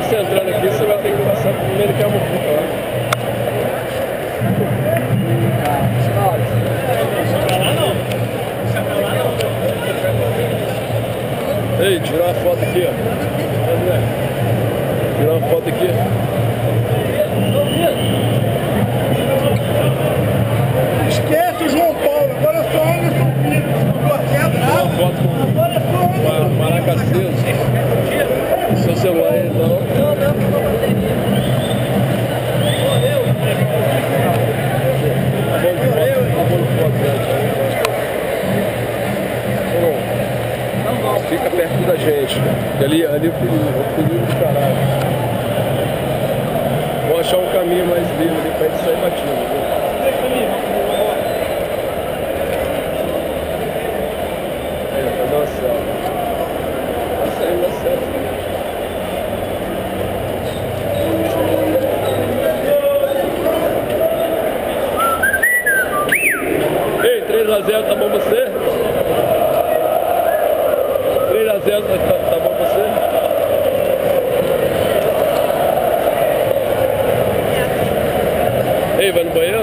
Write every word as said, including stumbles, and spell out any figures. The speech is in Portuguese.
você entrando aqui, você vai ter que passar primeiro que é a mufuca lá. Ei, tirar uma foto aqui, ó. Tirar uma foto aqui. Esquece o João Paulo, agora é só Anderson Filho. Tirar uma foto com o Maraca aceso. Seu celular aí, então. Fica perto da gente, ali, ali é o perigo, é o perigo do caralho. Vou achar um caminho mais livre ali pra gente sair batido. Viu? É, tá dando certo. Tá saindo da certo. Ei, três a zero, tá bom você? três a zero, tá, tá bom você? Ei, vai no banheiro?